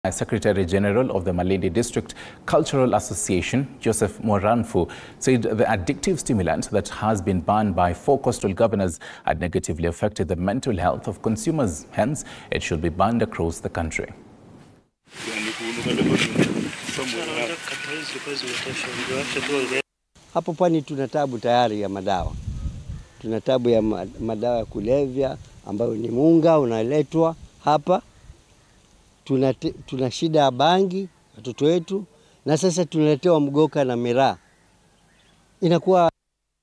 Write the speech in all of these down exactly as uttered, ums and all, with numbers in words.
Secretary General of the Malindi District Cultural Association, Joseph Moranfu, said the addictive stimulant that has been banned by four coastal governors had negatively affected the mental health of consumers. Hence, it should be banned across the country. Hapo pwani tuna tabu tayari ya madawa. Tuna tabu ya madawa ya kulevya ambayo ni munga unaletwa hapa. Tuna, tuna shida ya bangi watoto wetu, na sasa tunaletewa mgoka na miraa. Inakuwa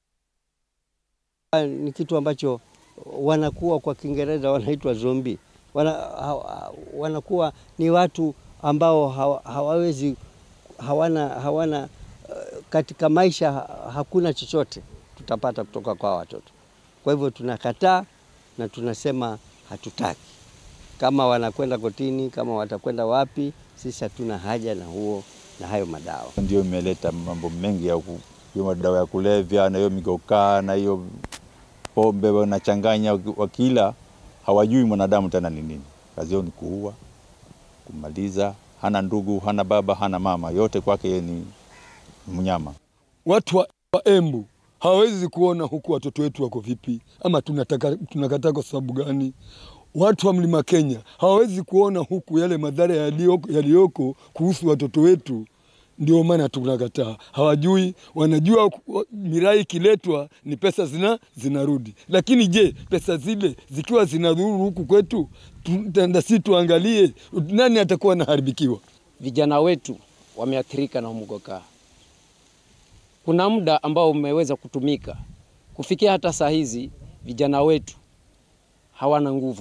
ni kitu ambacho wanakuwa kwa Kiingereza wanaitwa zombie. Wana, ha, wanakuwa ni watu ambao hawawezi hawana hawana katika maisha hakuna chochote tutapata kutoka kwa watoto. Kwa hivyo tunakataa na tunasema hatutaki. Kama wanakwenda kotini, kama watakwenda wapi, sisi hatuna haja na huo na hayo madawa. Ndio imeleta mambo mengi ya hiyo madawa ya kulevya na hiyo migoka na hiyo pombe wanachanganya, wakila hawajui mwanadamu tena ni nini. Kazi yao ni kuua, kumaliza, hana ndugu, hana baba, hana mama, yote kwake ni mnyama. Watu wa Embu hawezi kuona huku watoto wetu wako vipi, ama tunataka tunakataa kwa sababu gani? Watu wa Mlima Kenya hawezi kuona huku yale madhara yaliyoko yaliyoko kuhusu watoto wetu, ndio maana tunakataa. Hawajui, wanajua miraa kiletwa ni pesa zina zinarudi. Lakini je, pesa zile zikiwa zinadhuru huku kwetu, tutaenda si tuangalie nani atakuwa naharibikiwa? Vijana wetu wameathirika na mgoka. Kuna muda ambao umeweza kutumika kufikia hata saa hizi vijana wetu hawana nguvu.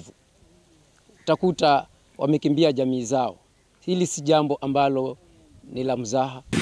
Utakuta wamekimbia jamii zao. Hili si jambo ambalo ni la mzaha.